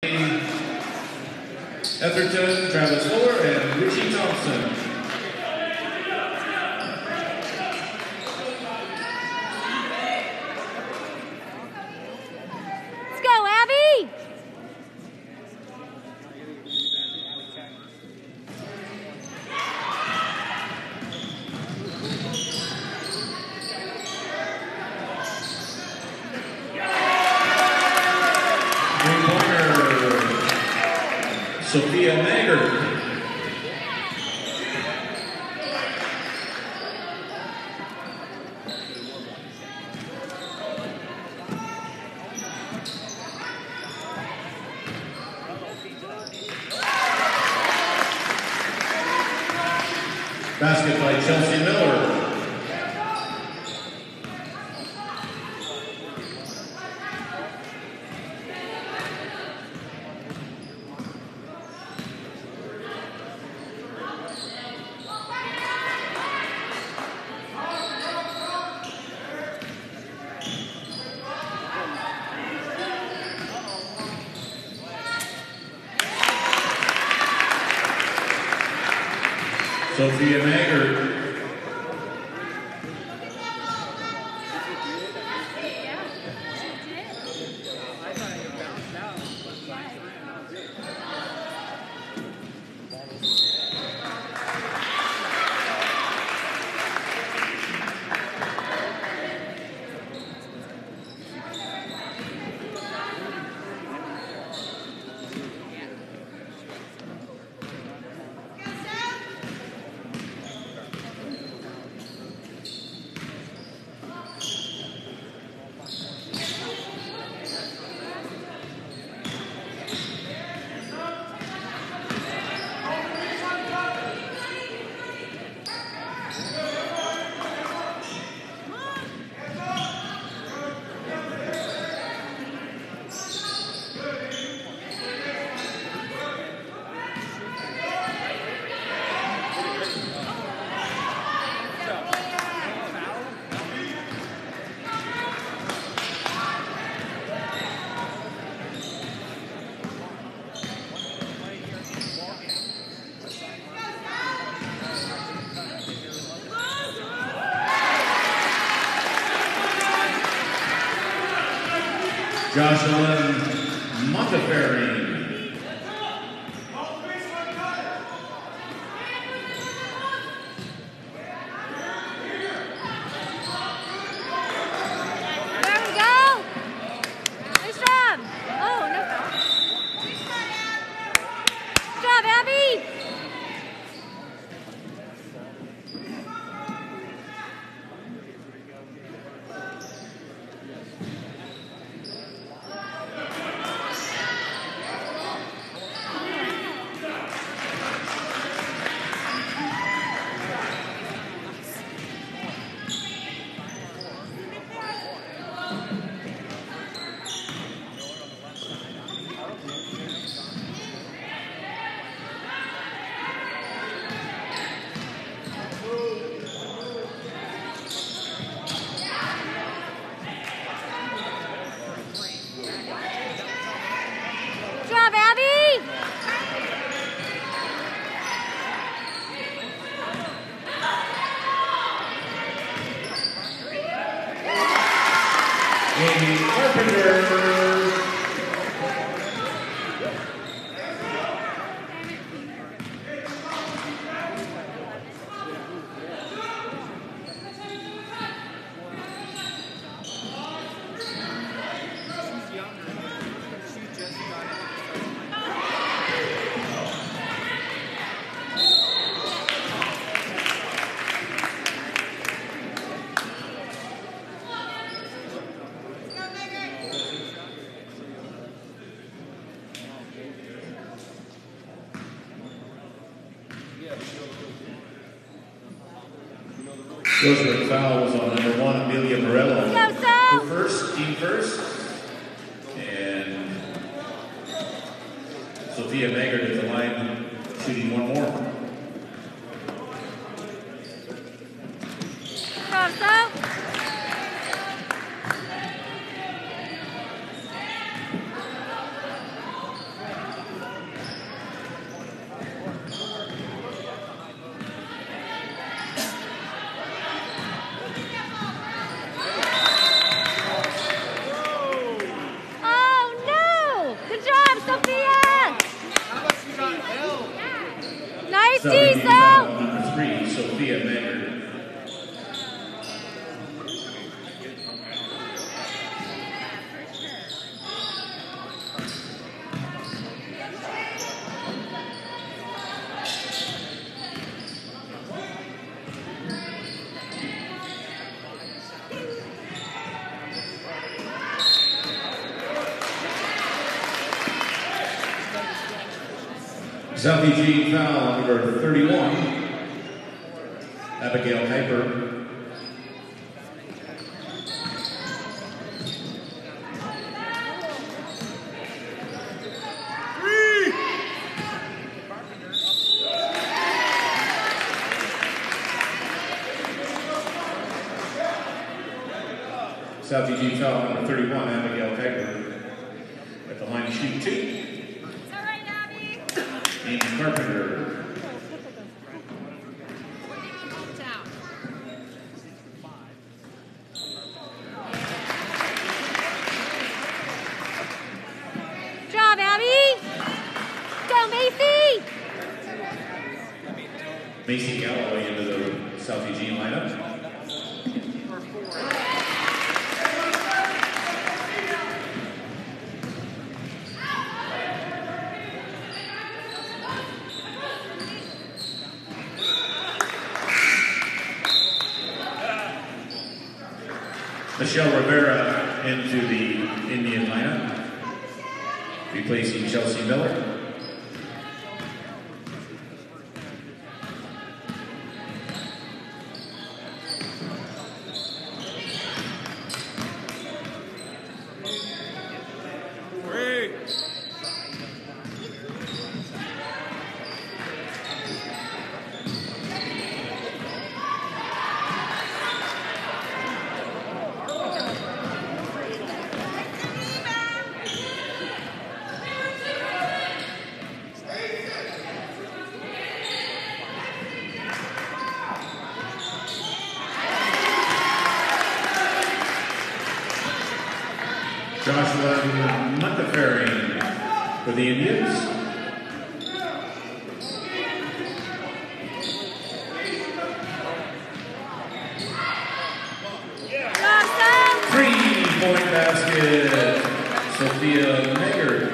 Etherton, Travis Fuller, and Richie Thompson. Let's go, Abby! Sofia Maggard. Basket by Chelsea Miller. Sofia Maggard. Jocelyn Montefiore. Roseburg foul was on number 1, Amelia Morello. Her first, team first. And Sofia Maggard at the line, shooting one more. Southie foul number 3, Sofia Maggard. Southie Eugene foul number 31, Abigail Hyper. Southie Eugene foul number 31, Abigail Hyper. At the line to shoot 2. Carpenter. Job, Abby. Go, Macy. Macy Galloway into the South Eugene lineup. Michelle Rivera into the Indian lineup, replacing Chelsea Miller. Joshua Montefiore for the Indians. Three-point basket, Sofia Maggard.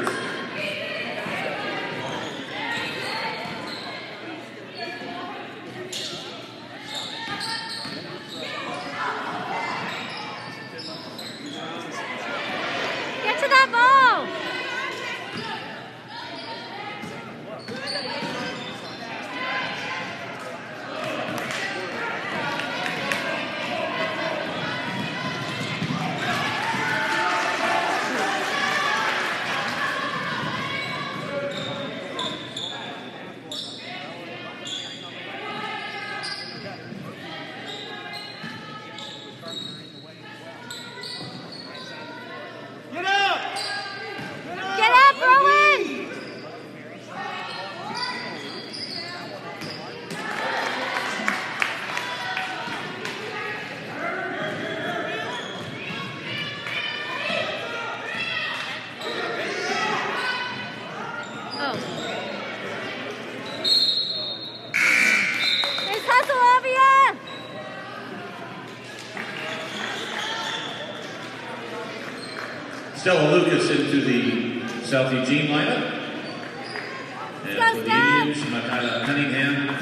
Stella Lucas into the South Eugene lineup. And for the Indians, Makata Cunningham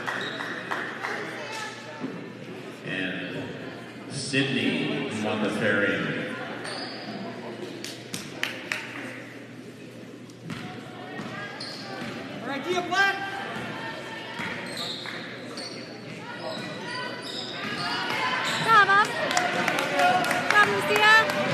and Sydney Montefiore. All right, Gia Black. Come on. Come, Lucia.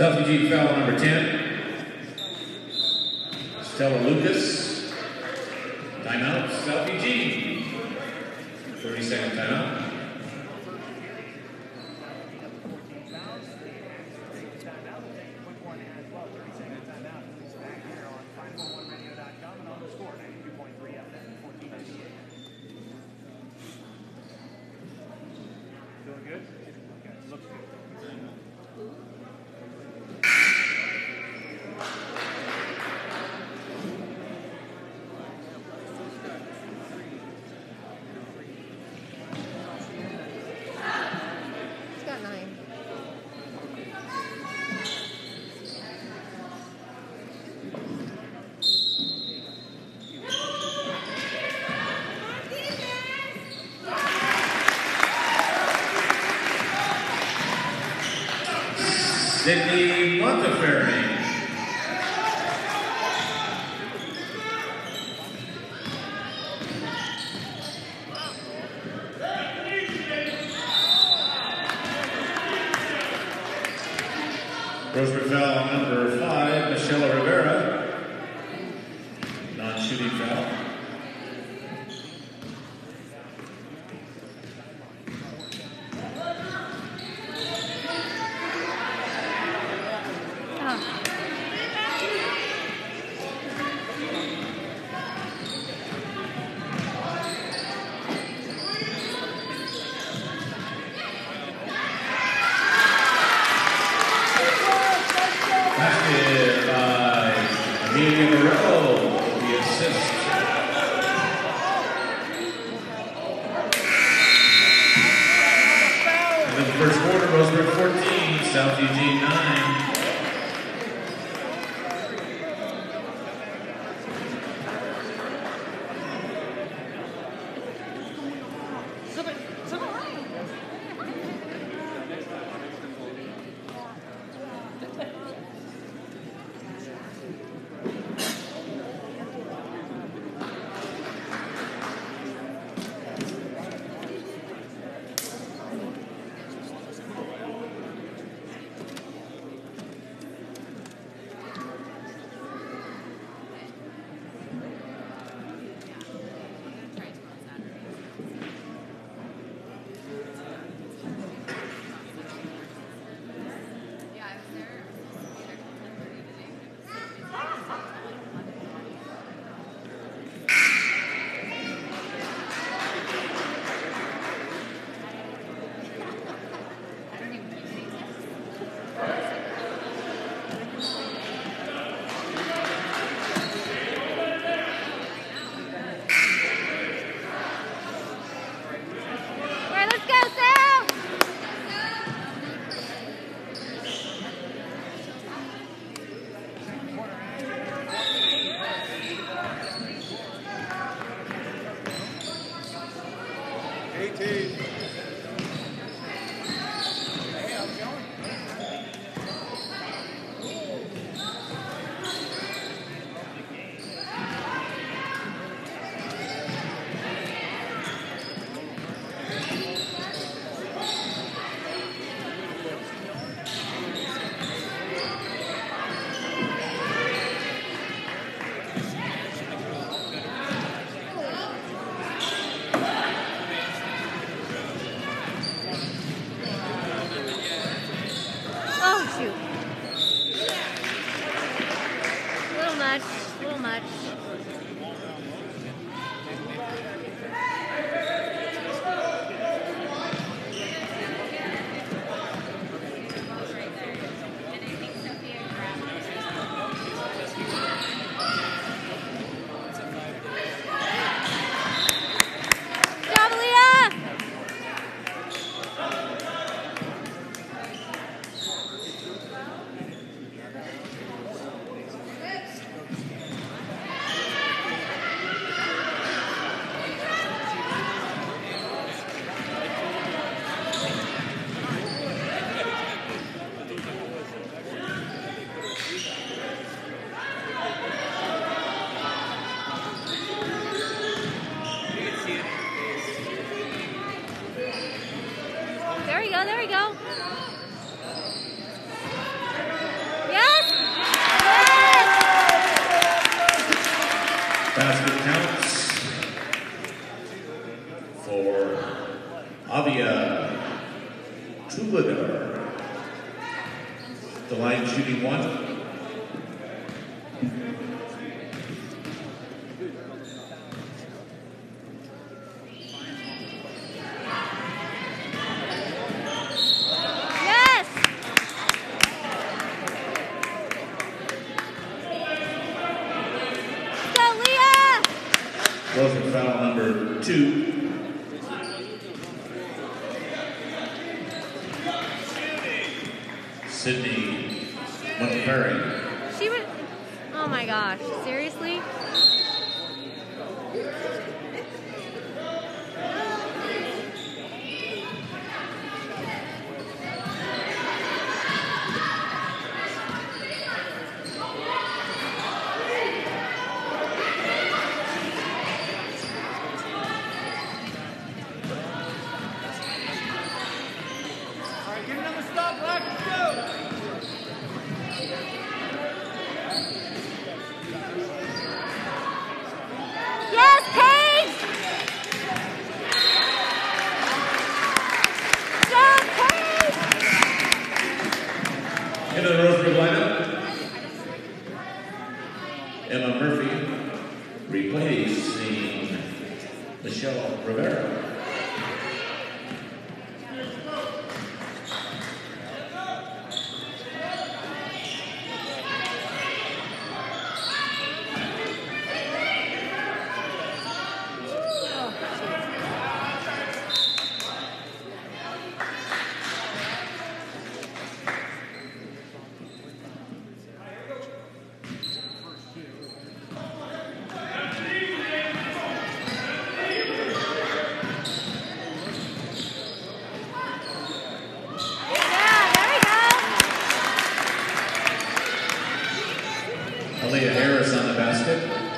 South Eugene foul number 10. Stella Lucas. Timeout, South Eugene. 30-second timeout. Sydney Montefiore. Roseburg foul number 5, Michelle Rivera. Non-shooting foul. First quarter, Roseburg 14, South Eugene 9. Basket counts for Avia Trubagar. The line shooting 1. Roseburg foul number 2. Sydney Montgomery. She would. Oh my gosh! Seriously? Into the Roseburg lineup, Emma Murphy replacing Michelle Rivera. Aaliyah Harris on the basket.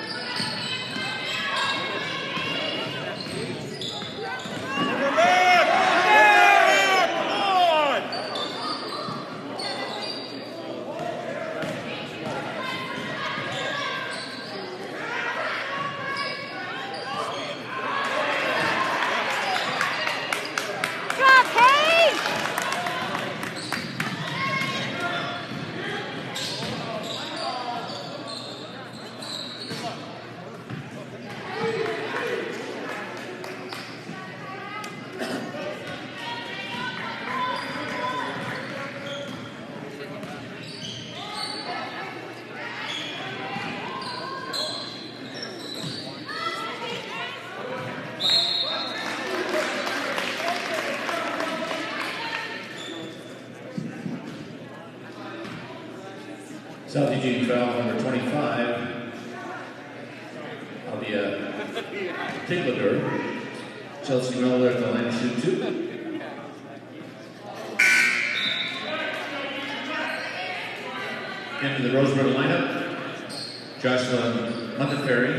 South Eugene foul number 25. Avia Tiglager. Chelsea Miller at the line to shoot 2. Into the Roseburg lineup, Joshua Monteferi.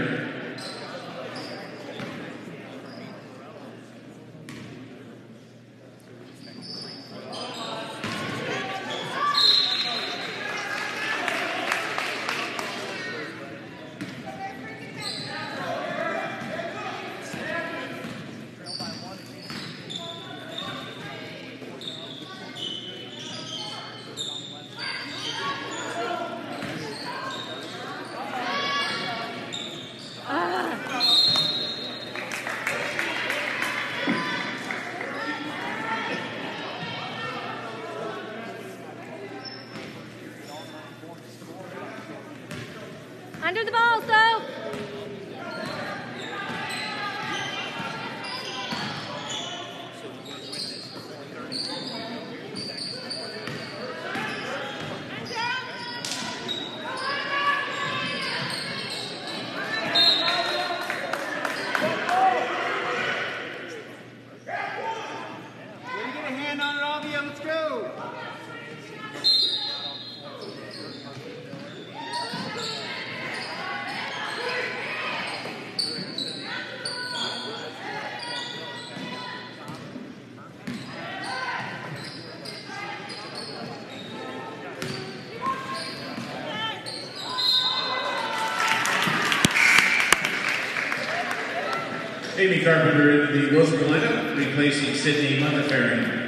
Amy Carpenter into the Roseburg lineup, replacing Sydney Montefiore.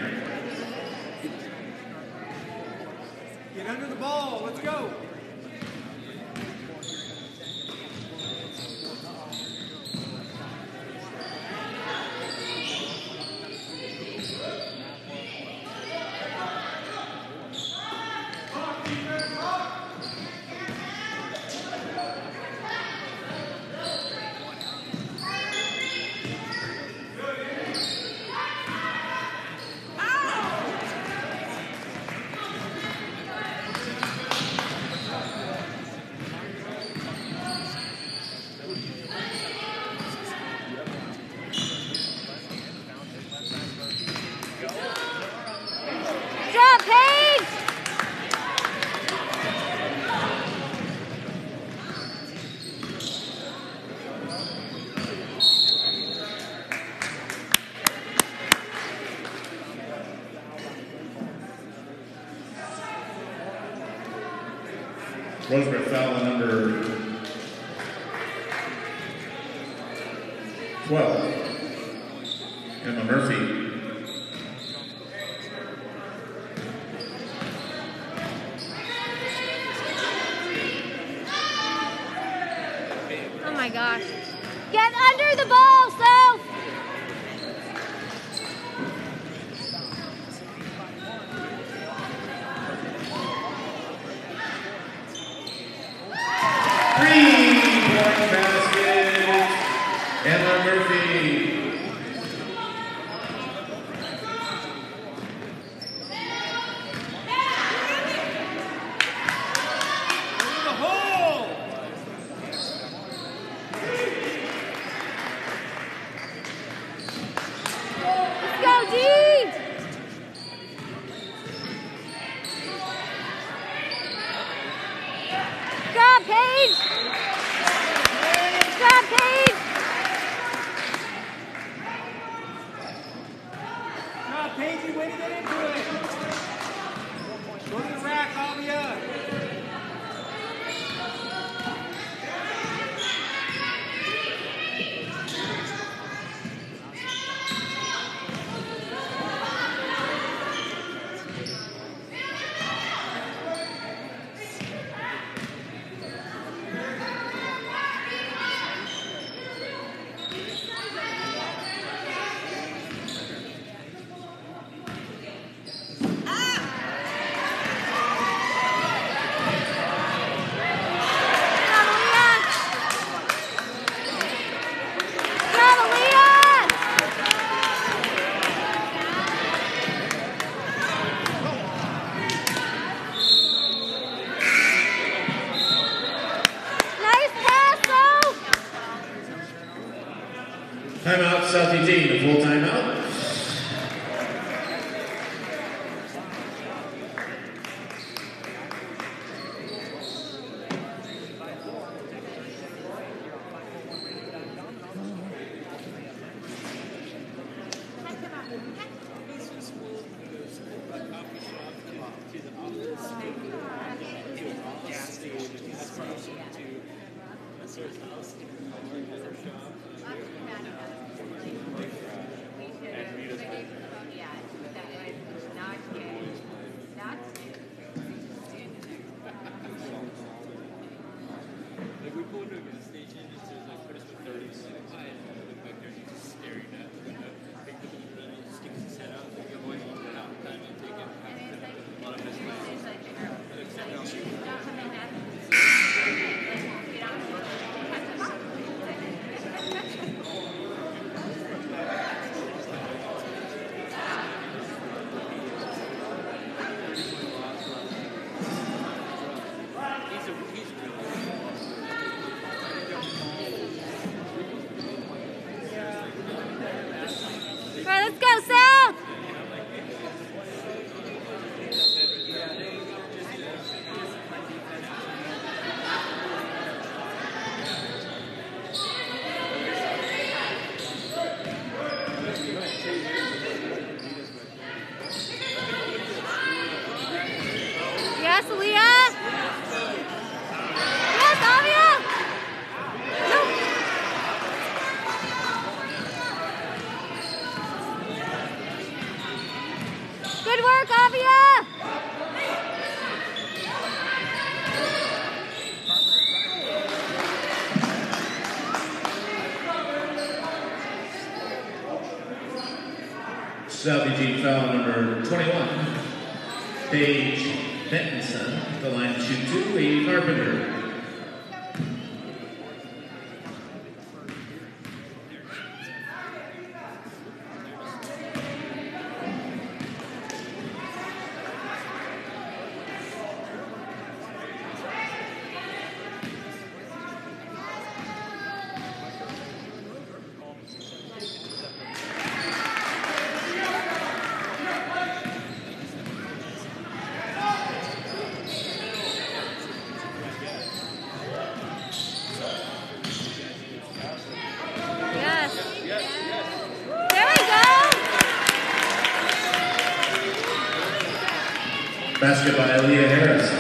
Get under the ball. Let's go. Roseburg foul on number 12, Emma Murphy. Oh my gosh. Get under the ball, Soph! Three-point basket, Emma Murphy. Timeout, South Eugene, a full timeout. South Eugene foul number 21. Paige Bentonson, the line to shoot 2, Lee Carpenter. Basket by Aaliyah Harris.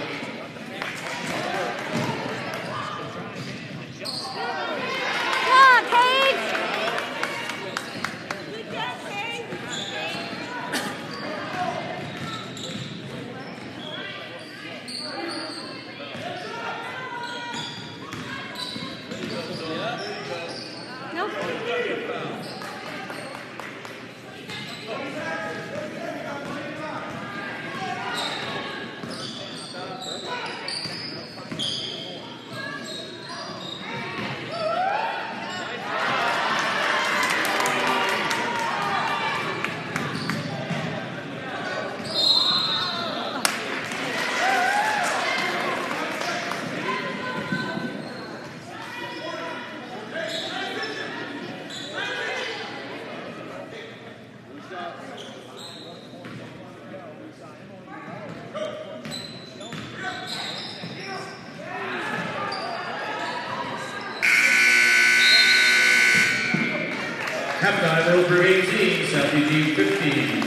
Halftime, Roseburg 18, South Eugene 15.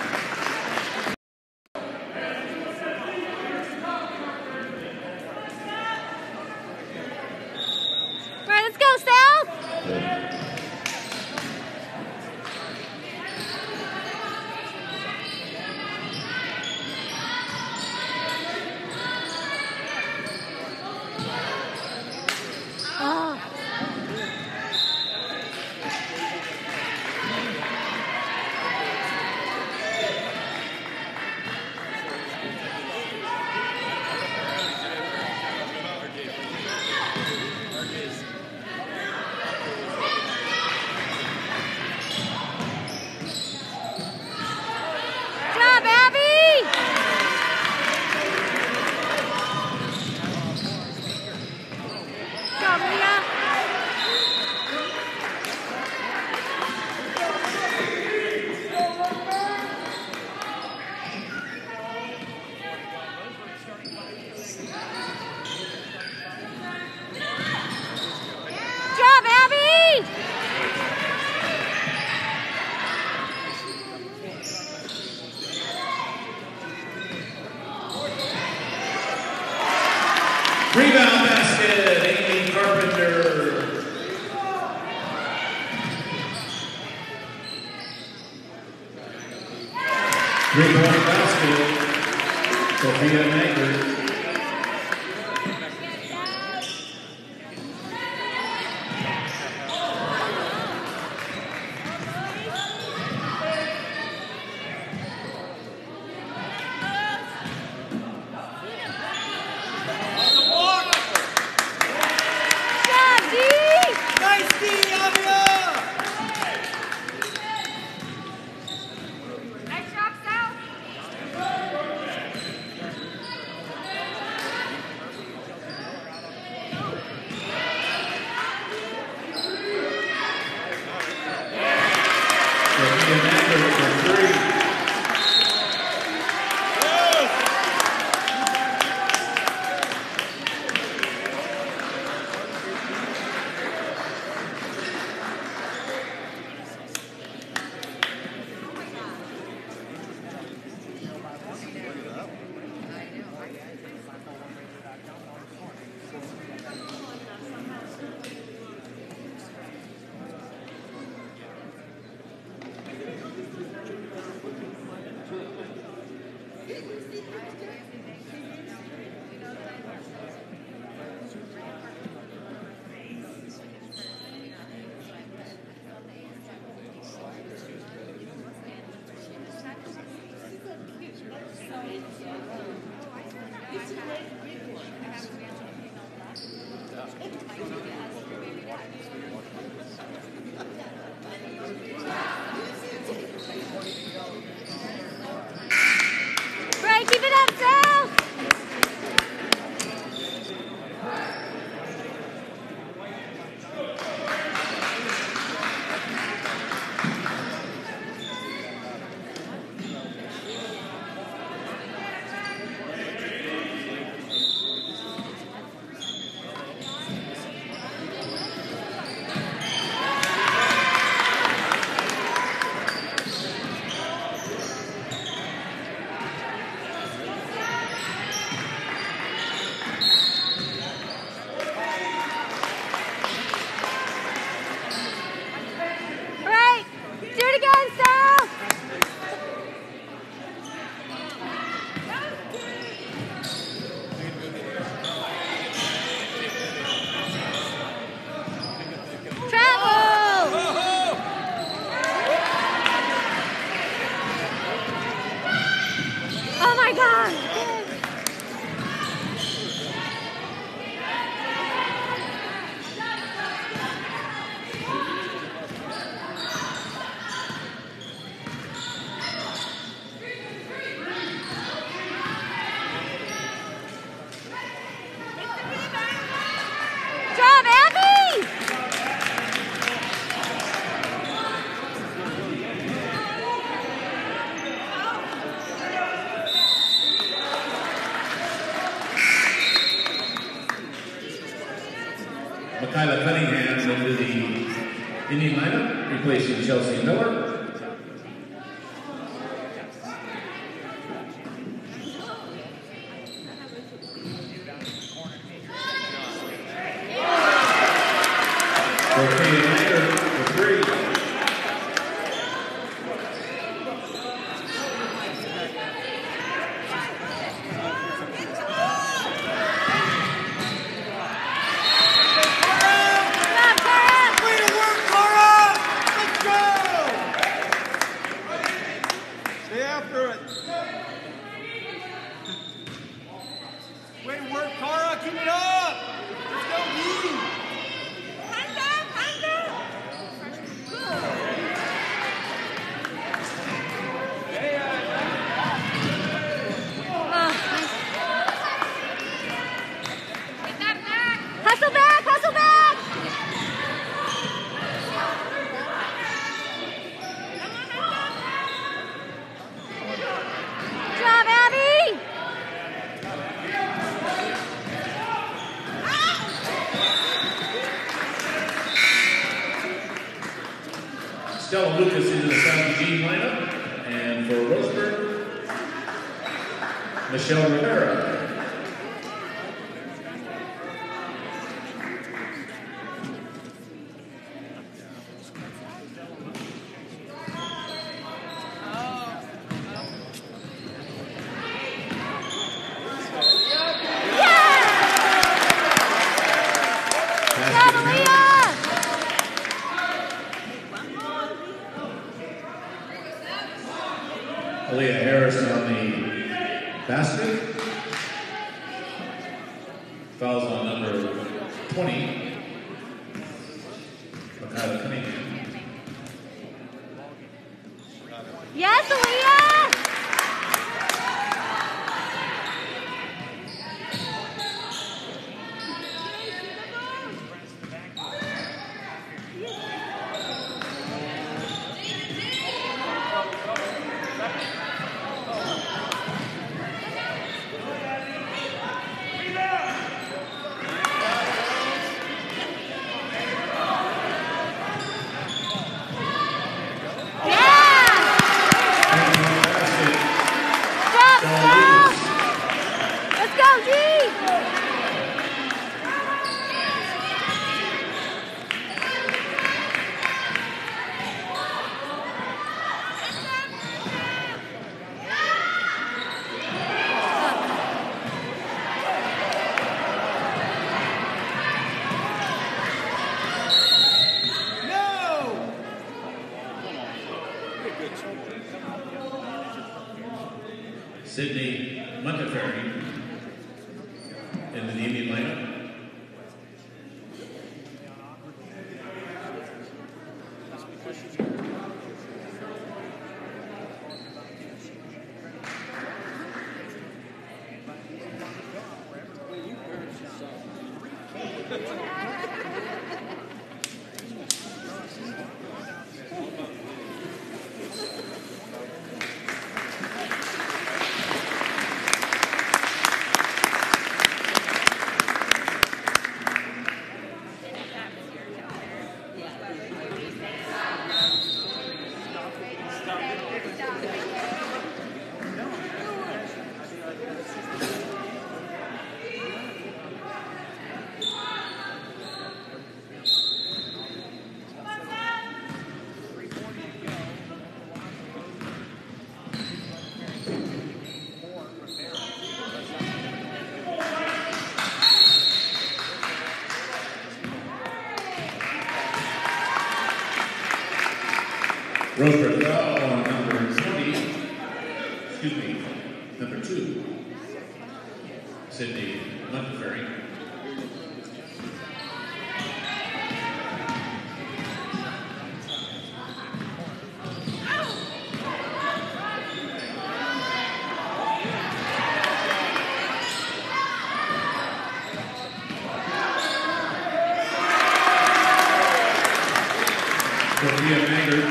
Right, let's go, South! Rebound basket, Amy Carpenter. Three-point basket, Sofia Maker. Indian lineup, replacing Chelsea Miller. Lucas into the South Eugene lineup, and for Roseburg, Michelle Rivera. Sydney Montefiore in the Indian lineup. Roseburg on number 20, number 2, Sydney Montefiore. Sofia.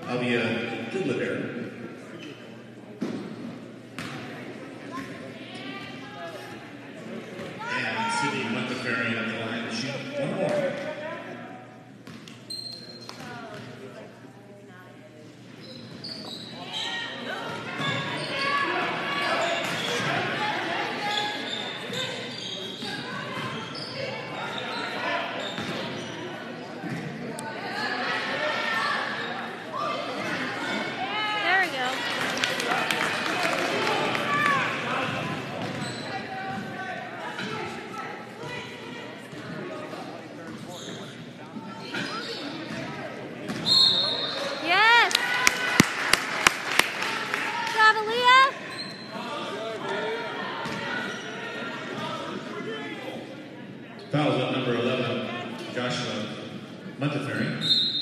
Fouls on number 11, Joshua Montefiore.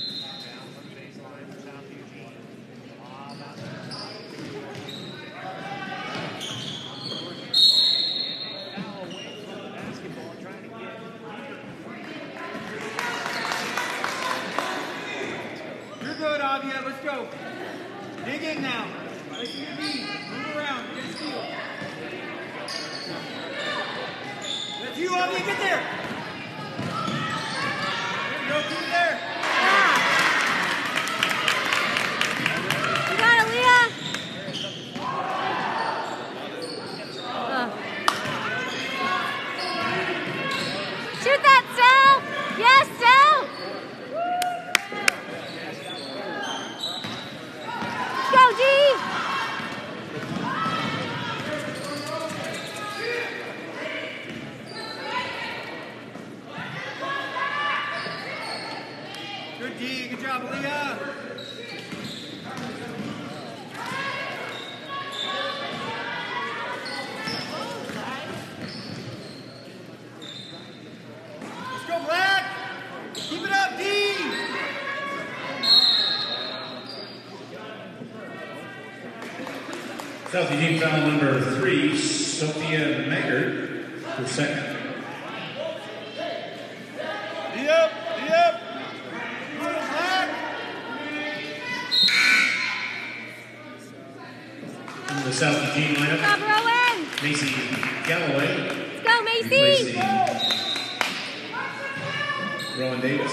You're good, Avia. Let's go. Dig in now. Listen to me. Move around. Get a steal. That's you, Avia. Get there. There you go. Keep it there. You got it, Leah. Shoot that, Sal. Yes, Sal. Go, G. Good D. Good job, Leah. Let's go, Black. Keep it up, D. South Eugene foul number 3, Sofia Maggard for second. D up, D up. Good, Black. In the South Eugene lineup, Stop, Rowan. Macy Galloway. Let's go, Macy. Rowan Davis.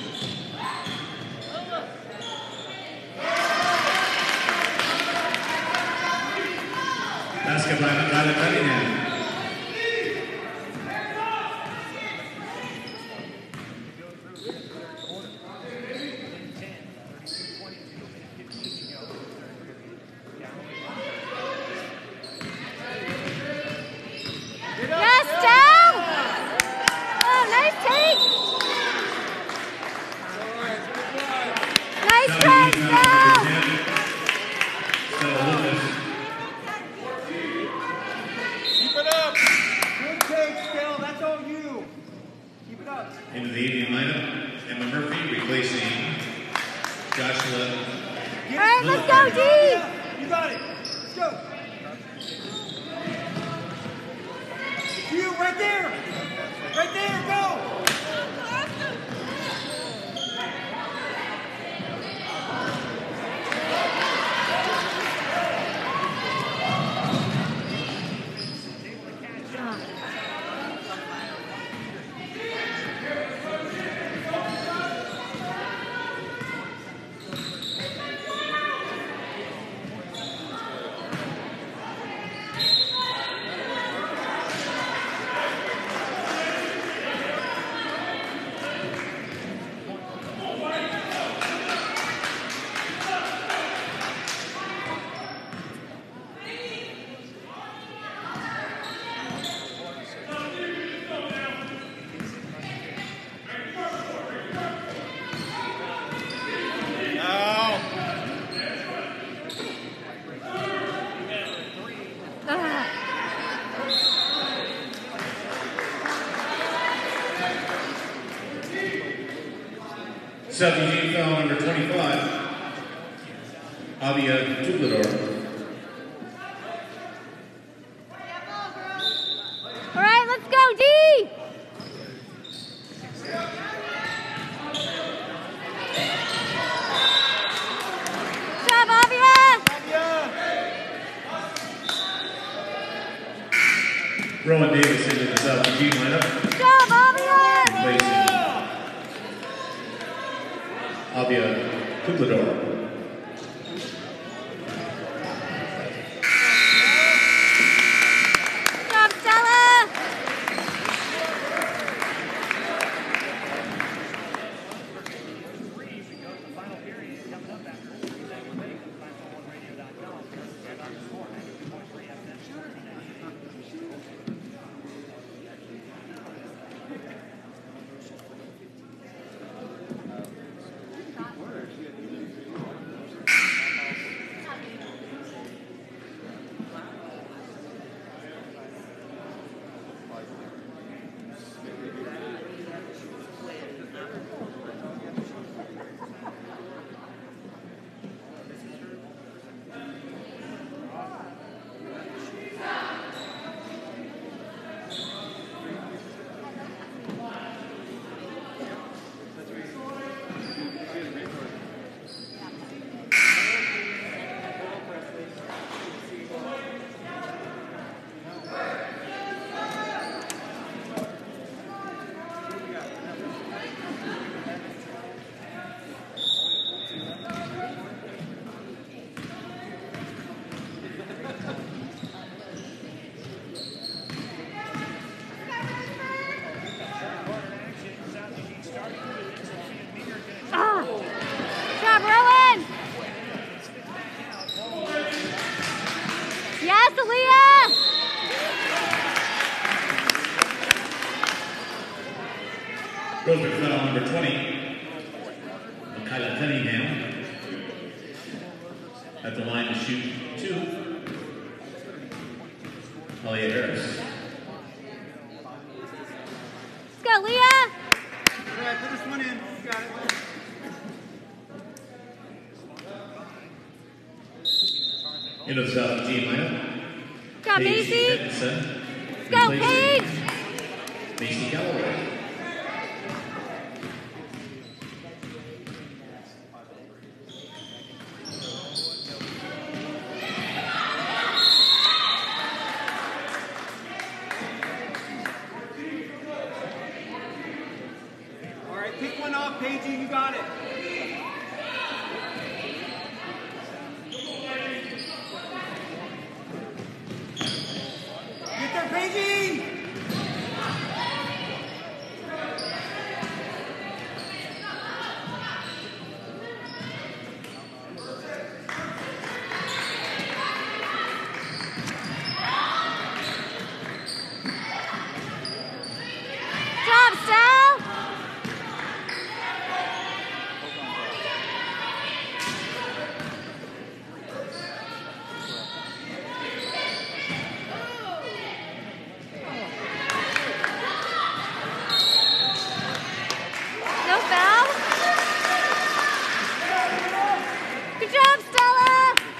Basket by Tyler Cunningham. Yes, down. Oh, nice take. Nice try, Sal. Keep it up. Good take, Skell. That's all you. Keep it up. Into the Indian lineup, Emma Murphy replacing Joshua. All right, let's go, D. You got it. Let's go. You right there. Right there. Go. South Eugene foul number 25, Avia Tublador. All right, let's go, D. Rowan Davis into the South Eugene lineup. Good job, Avia Kuplador. Roseburg foul number 20. Kyla Cunningham at the line to shoot 2. Talia Harris. Let's go, Leah! All right, put this one in. You got it. Into the South Eugene lineup. Good job, Macy! Let's go, Paige! Macy Galloway. Pick one off, Paige, you got it. Get there, Paige! Job, Sal! No foul? Good job, Stella!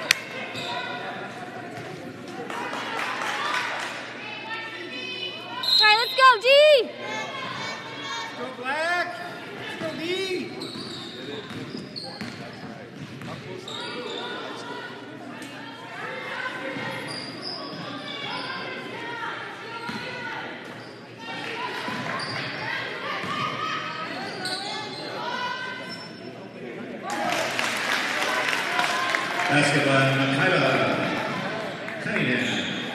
All right, let's go, D! Go Black! Let's go D! Basket by Kyla Cunningham.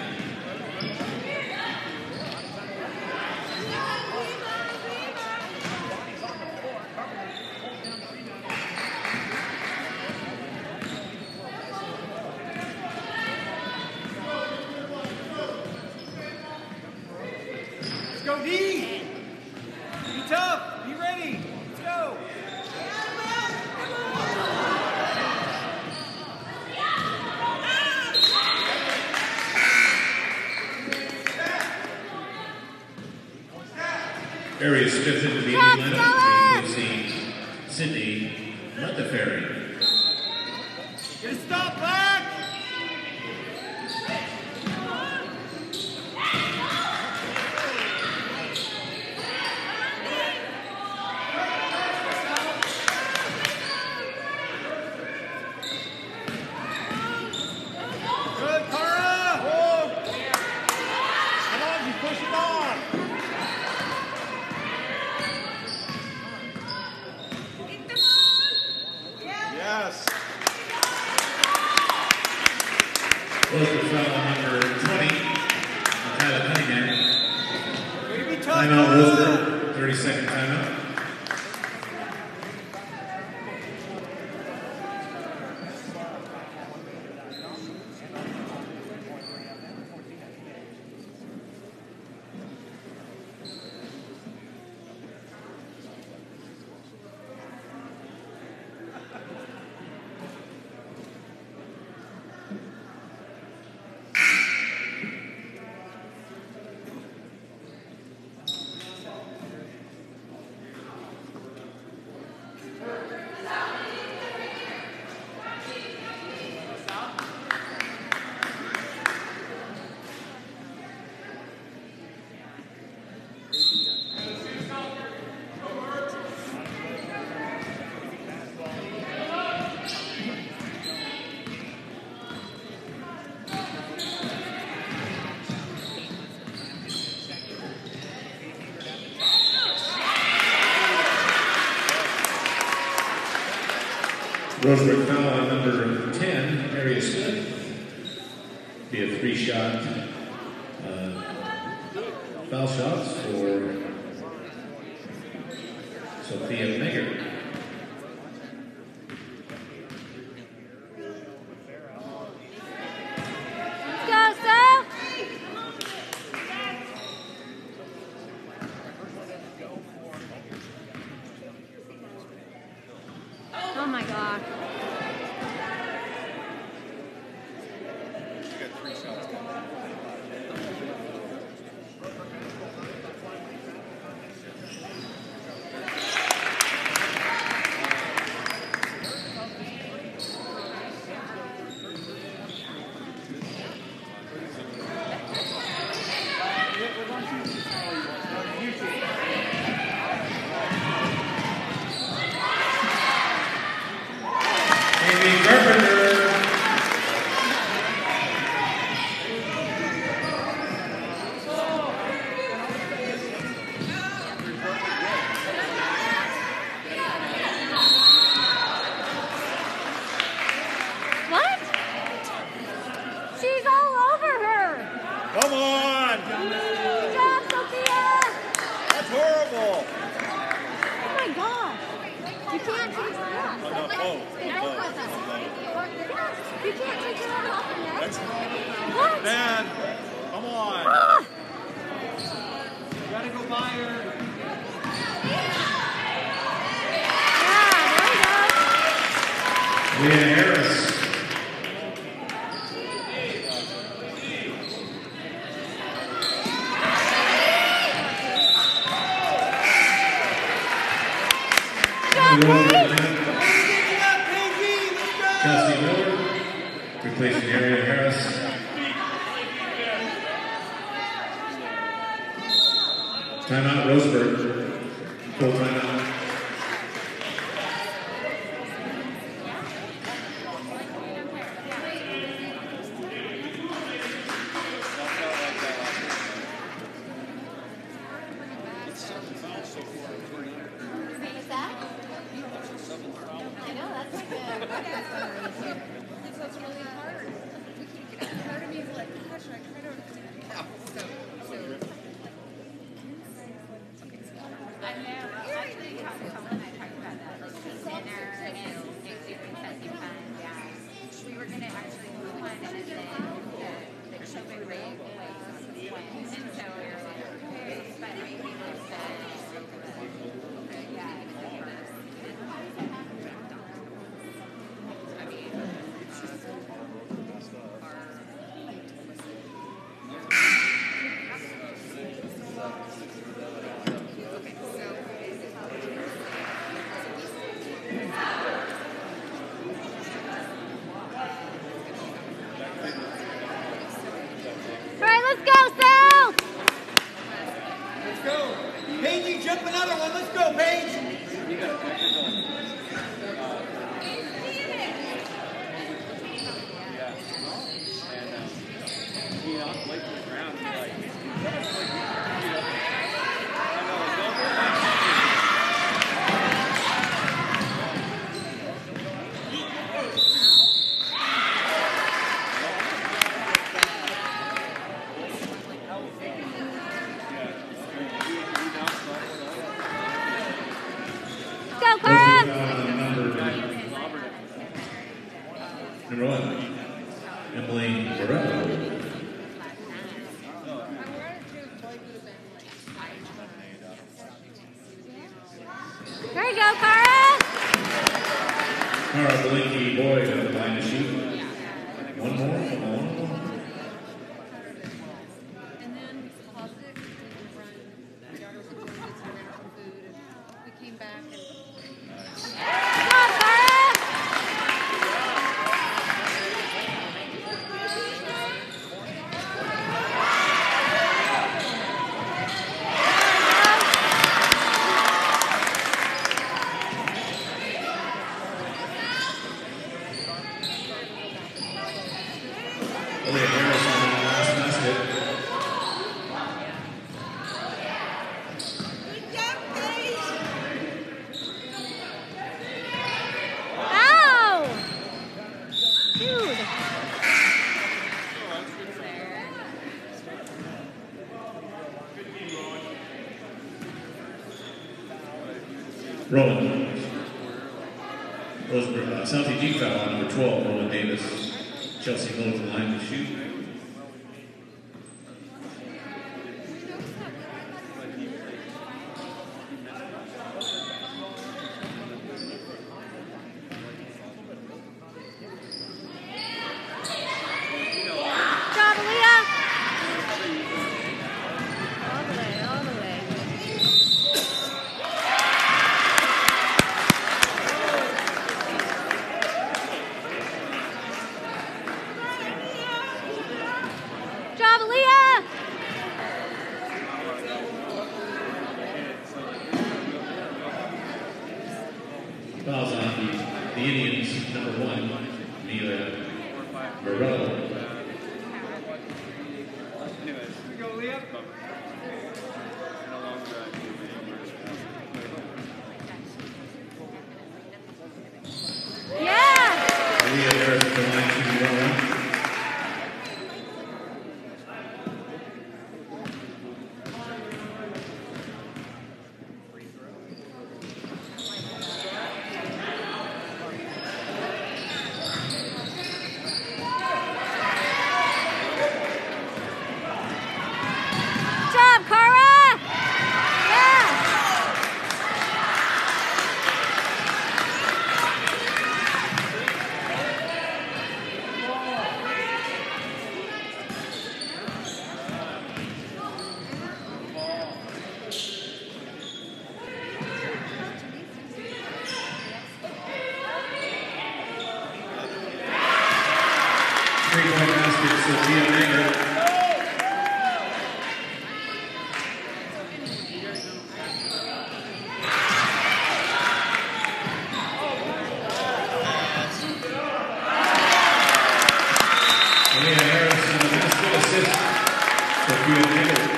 Let's go D! Be tough! Be ready! Let's go! Area Smith into the Job, lineup. Stella! Lucy Sydney Monteferry. Get a stop, Black! Good, Cara! Oh. Come on, you Roseburg foul on number 20, Tyler Cunningham. Timeout, Roseburg. 30-second timeout. Roseburg foul on number 10, area Smith. Be a 3-shot foul shots for Sofia. Oh my God. What? She's all over her. Come on! Good job, Sofia. That's horrible! Oh my gosh. You can't take that. You can't take your own off the net. What? Man, come on. Ah! You gotta go by her. Yeah, there you go. Leah Harris. Chelsea Miller, replacing Area Harris. Timeout, Roseburg. Full timeout. I know, that's like a so it's really hard. Part of me is like, gosh, I try to understand. I know. Actually, Colin and I talked about that. Like dinner and different testing times. Yeah. We were going to actually move on and then the COVID rate was when. And so we were like, okay, but maybe we said, yeah. Jump another one. Let's go, Paige. Number 1, Emily Barreto. There you go, Cara. Cara Blinky Boyd on the line to shoot. One more. And then positive run. We came back and Come on, Cara. Rowan. Roseburg, South Eugene foul on number 12, Rowan Davis. Chelsea goes to the line to shoot. Fouls on the Indians, number 1, Mila Barreto. Leah Harris at the line to 1-1. Three-point basket, Sofia Manger. Harris on the basket assist. Sofia Manger.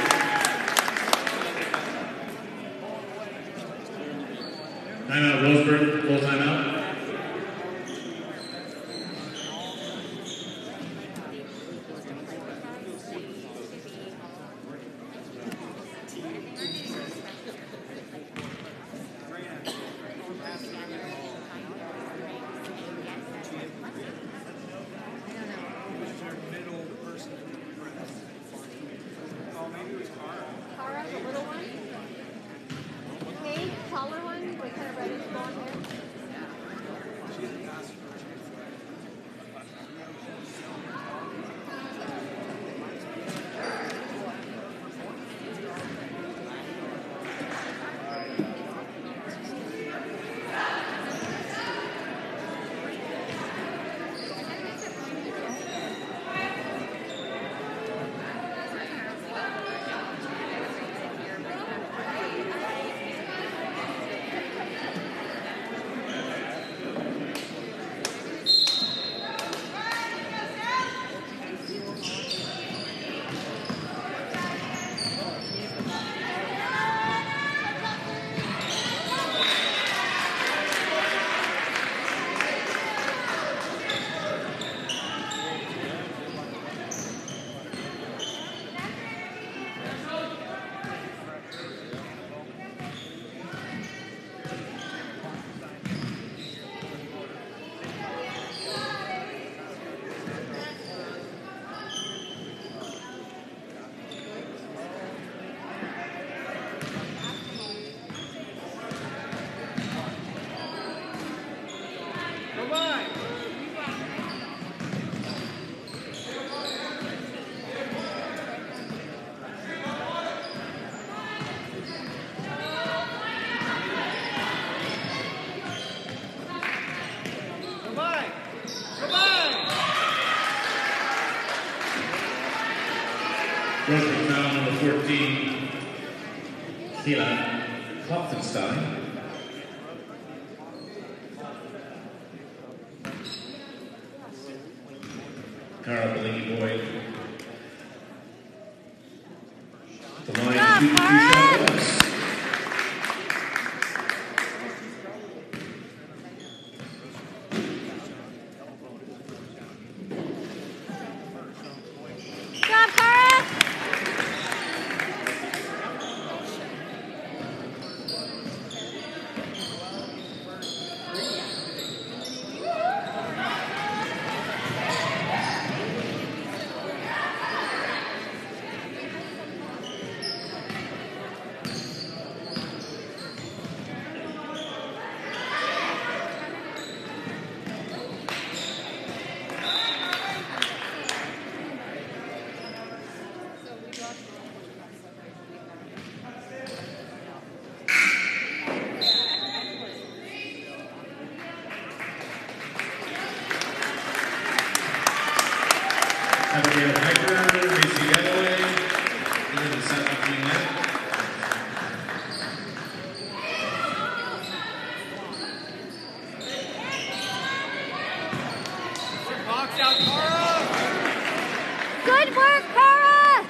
Timeout, Roseburg. Full timeout. middle person. Roseburg foul number 14, Kayla Klopfenstein. Cara Boyd. The line, two shot bonus. Good work, Cara!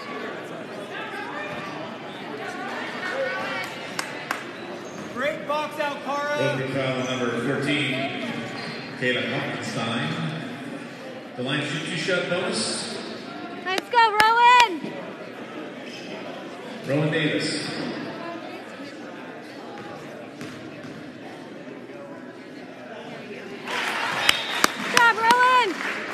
Great box out, Cara. Roseburg foul number 14, Kayla Klopfenstein. The line, shoot two shot bonus. Let's go, Rowan! Rowan Davis. Good job, Rowan!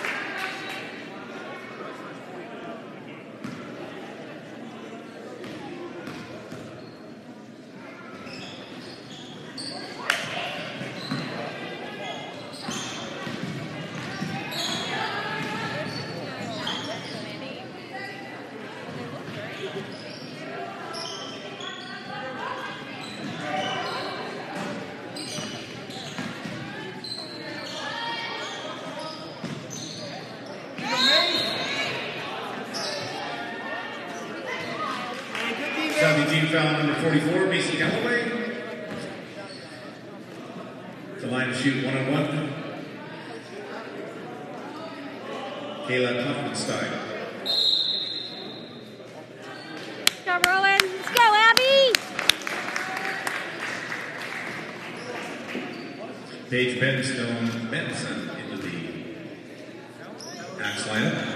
South Eugene foul number 44, Mason Galloway. The line to shoot 1-on-1. Kayla Klopfenstein. Go, Rowan! Let's go, Abby! Paige Benson into the axe lineup.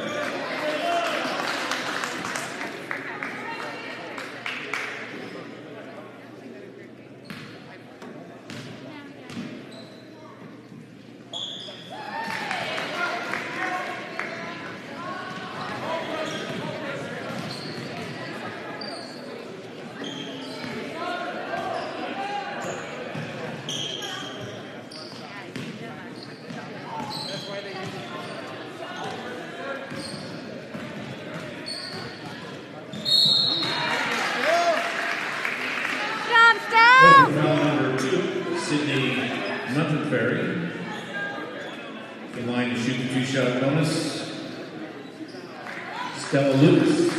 Jump, Number 2, Sydney Muntenferry. The line to shoot the two-shot bonus. Stella Lucas.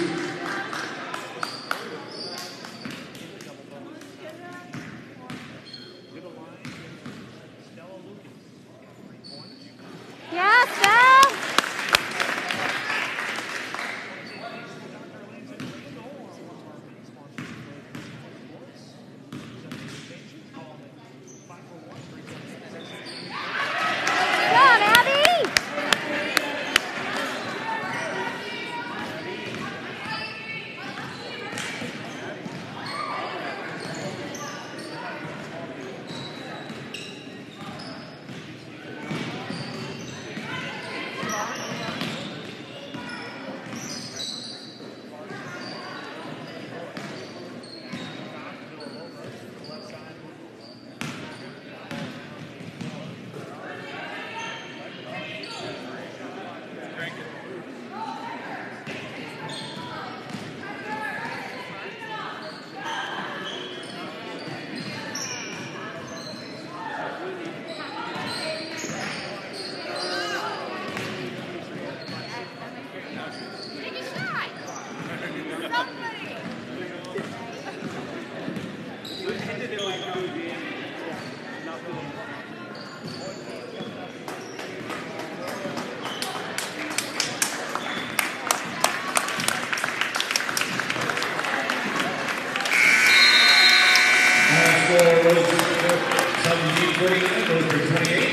yeah, Steph! for Roseburg, South Eugene 49, Roseburg 28.